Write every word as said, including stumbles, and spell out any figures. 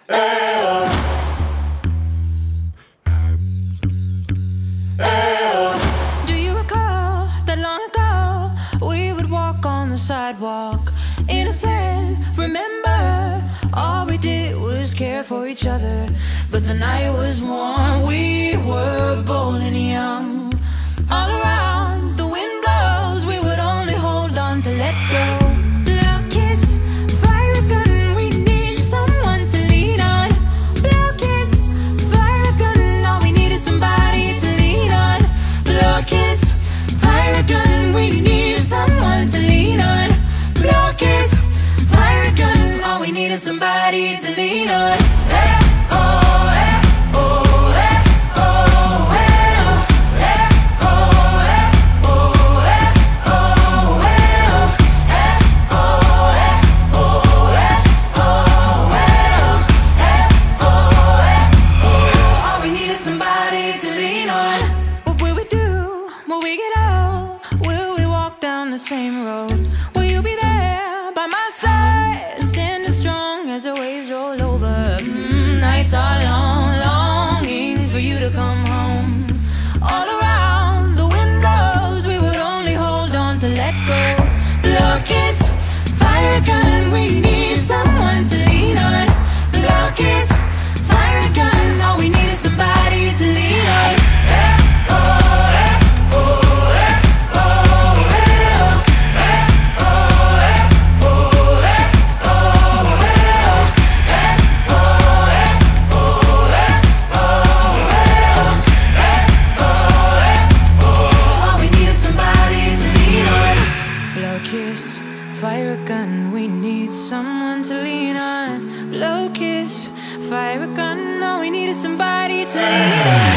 Do you recall that long ago we would walk on the sidewalk, innocent? Remember, all we did was care for each other, but the night was warm. We were bold and young. All around, the wind blows. We would only hold on to let go. Blow kiss, fire gun. We need someone to lean on. Blow kiss, fire gun. All we need is somebody to lean on. Blow kiss, fire gun. We need someone to lean on. Blow kiss, fire gun. All we need is somebody to lean on. Hey, oh, hey, oh, hey, oh, hey, oh, hey, oh, hey, oh, hey, oh, hey, oh, hey, oh, hey, oh, hey, oh, hey, oh, hey, oh. All we need is somebody to lean on. What will we do when we get old? Will we walk down the same road? Will you be there by my side, standing strong as the waves roll over? Mm, nights are long, longing for you to come home. All around, the wind blows. We would only hold on to let go. Blow kiss, fire gun. We need someone to lean on. Blow kiss, fire gun. All we need is somebody to lean on. Hey, oh, hey, oh, hey, oh, hey, oh, hey, oh, hey, oh, hey, oh, hey, oh, hey, oh, hey, oh, hey, oh, hey, oh, hey, oh, oh. All we need is somebody to lean on. Blow kiss, fire gun. We need someone to lean on. Blow kiss, fire gun. All we need is somebody to lean on.